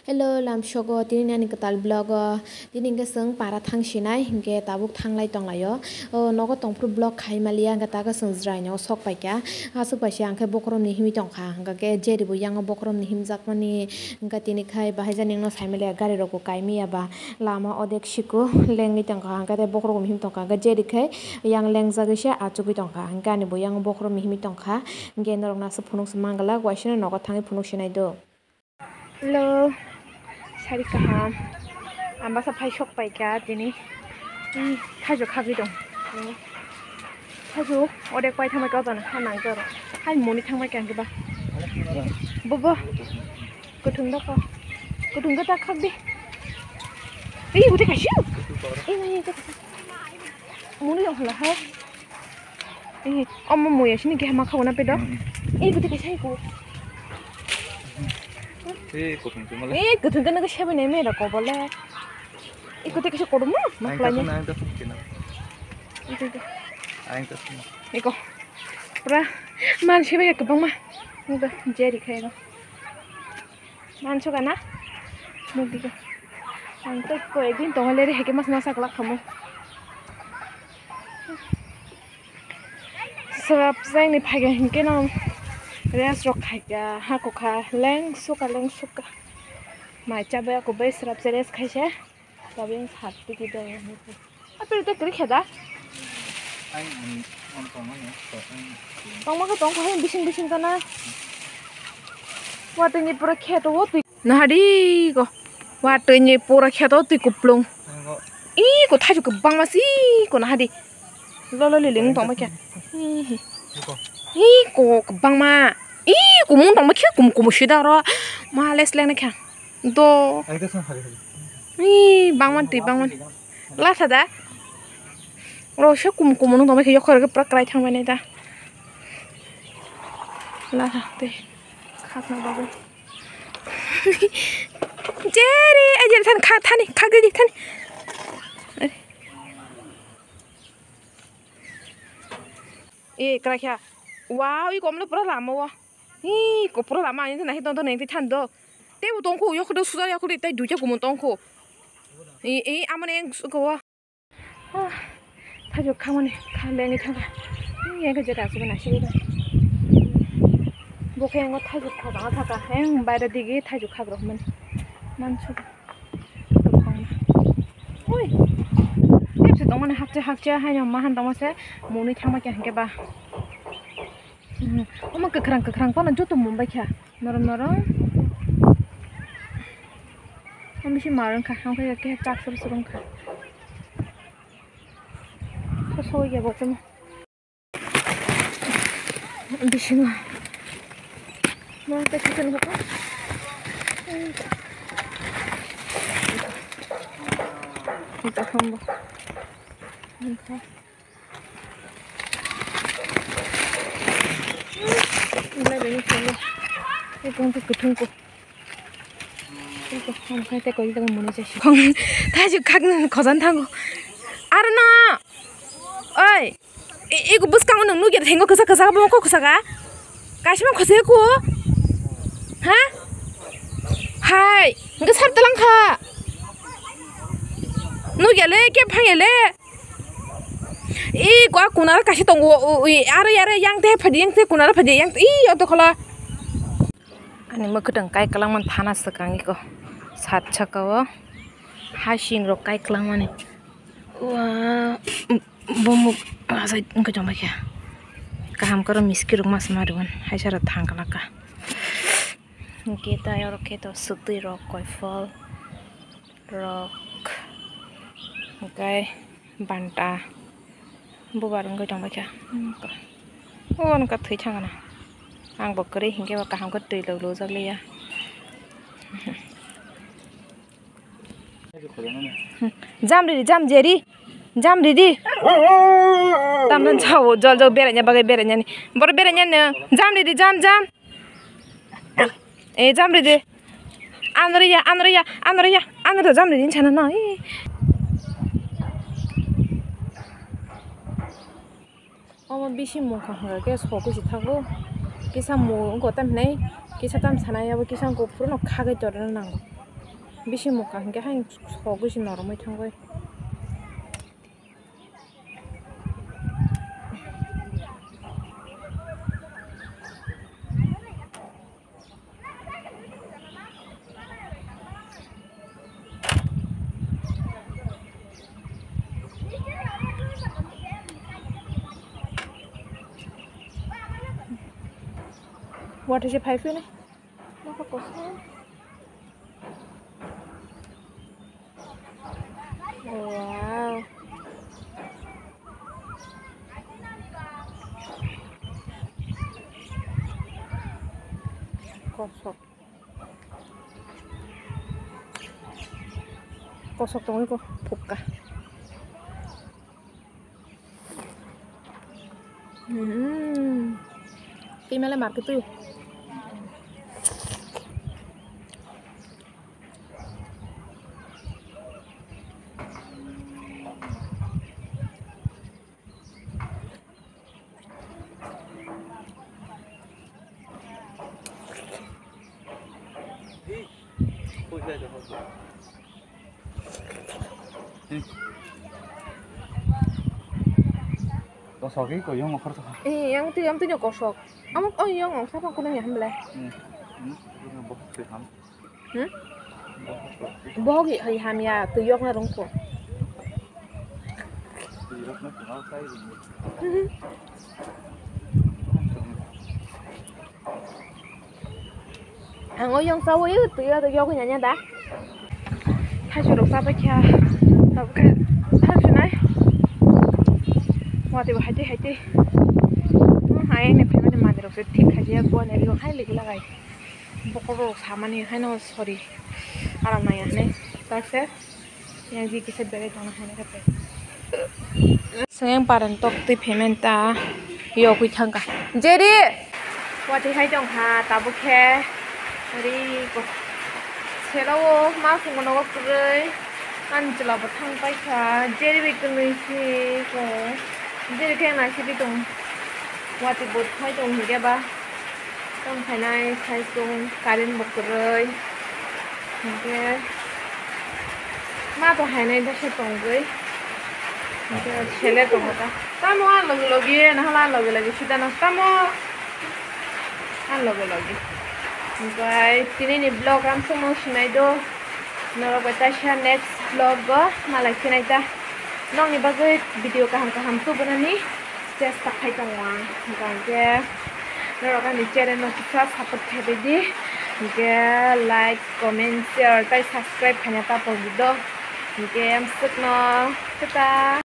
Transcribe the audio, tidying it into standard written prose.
Hello, lam shogo tini nani katal blog tini ke seng para thang sinai hingke tabuk thanglai tonglayo nogo tongpru blog khai malia hingke taga seng zrai no sok paikya asuk paisi angke bokrom ni himi tongkha hingke ke jeri bo yang bokrom ni himjakmani hingke tini khai bahai jani no family gari rok kaimi aba lama odek siku lengi tongkha hingke bokrom him tongkha hingke jeri khai yang lengjak se achukui tongkha hingke ani bo yang bokrom ni himi tongkha hingke norok nasu phunuk mangala waisina nogo thangi phunuk sinai do. Hello. Sari kaham, amba sapai shok pai kya tini, thaichuk khagi dong, thaichuk, odek pai thamai kau tana, hanang kau, hai moni thamai kya ba, bobo, kutung dak khag di, udah kasih, ini moni dong lah hai, ommo moya sini kya makau na pedo, udah kasih aku. Kutung kan nak siapa ni mereka kau boleh. Ikut ikut sekolah mu, maklanya. Ikut, pura, man siapa ya kebang mah, muka jari kaya kau. Man suka na, mungkin kau. Antek kau egin tolong leri heke mas masak lah kamu. Sebab saya ni pakai hingga nam. Res rok kaya, aku kah leng suka, macam aku beli serap seres kaya, tapi yang hati kita yang itu. Apa itu kerja dah? Tong kau yang bising kana. Waktu ni pura kaya tu waktu. Nah di ko, waktu ni pura kaya tu kuplung. Ko thaichuk ke bang masih ko nah di. Lalu liling tong macam. Ko kebang ma, ko mung tong macam ko musyida ro, males leng nak do. Bang man, lah sada. Ro syak ko mung tong macam yokor ke prakrai thang mana dah. Lah te, khak na babu. Jeri, ajar than khak thani, khak di thani. Kerja. Wow, ini kamu pernah lama wah. Kau pernah lama ini naik tonton nanti tanda. Tapi tongku, ya kuda sudah ya kuda itu dua kamu tongku. Aman yang kau. Thaichuk kamu ni, kalian ini tangga. Yang kerja dah sudah nasi sudah. Bukan yang kau thaichuk kau banget tangga. Yang bayar digi thaichuk kau berapa man? Mansu. Oi. Ini sedang mana hakja hanya mahan tong masa. Muni tangga kaya hingga bah. Oma kekerang pana joto Mumbai kya norong Om bisi marang kah angka ya kaya cak serong kah so ya bocam bisi mah tak kitchen apa kita hamba entah Ini begini saja. Ini tunggu ketunggu. Ini kau kai teko itu kan muni sih. Kau thaichuk kagn khazan thango. Arna. Oi. Iku bus kau nung nuger thengo kesa bawa kau kesa ka? Kasih mau kesa aku? Hah? Hai. Enggak sar telang ka. Nuger le, kep hang le. Gua kunara kasih tunggu, are yang teh padi yang teh kunara padi yang atau kalau ani mau kedeng kai kelang man panas sekarang iko thaichuk kau hasin rok kai kelang mana wah bomu asai engkau coba ya kaham karo miski rok mas maruan haisara thangkala ka kita ya rok kita suti rok kiphil rok kai banta bubarang kau coba ya nak thay chang na ang bokri hingga kaham kau tui lo jali ya jam jeri tam dan jauh berenya bagai berenya ni baru berenya ni jam jam Andrea jam ini cina na Oma bisi muka hingga ke soku sih thago, kisah mu engkau tam naik, kisah tam sana ya, kisah engkau pura nak kaget jordan nanggo. bisi muka hingga hain sogo si normal thangoi. What is your pipe ini? Apa kosong? Wow. Kosong. Kosong tong iko buka. Emailnya market tuh. Kosok itu yang mau kosok. Yang tuh kosok. Amok yang siapa aku nanya hambla. Bogi hay hamya tuh yang larung ko. Ang yang sawo itu tuh yang nyanyi dah. Thaichuk sampai kia, tapi thaichuk nai. Wah tiba hati. Hai nih pernah di mana terus tik aja gua nih bilang hai lagi lagi. Pokoknya sama nih hai no sorry. Alam naya nih. Taksir yang di kisah beri tanah hai nih kata. Sayang parentok ti payment ta yo kui thangka. Jadi wah ti hai jong ha tabu ke. Jadi kok. Selawo masuk menolak terus, anjela bertang baiklah. Jadi begitu nih kok. Jadi kayak nasi bidung. Waktu buat hai dong hidup bah. Tong kanai hai dong kalian bergerak. Mungkin mata hai nai dah setong gue. Mungkin selet dong kita. Kamu lagi, nah lagi sudah nak kamu lagi. Guys, Tini ni vlog am semua sinai do. Nora bata share next vlog go. Malah sinai dah. Nong ni bagai video kaham tu benani. Just tak hai tawang. Mungkin nora kan di channel no kita support kebe di. Mungkin like, comment, share, dan subscribe hanya tak perlu do. Mungkin am sukno. Kita.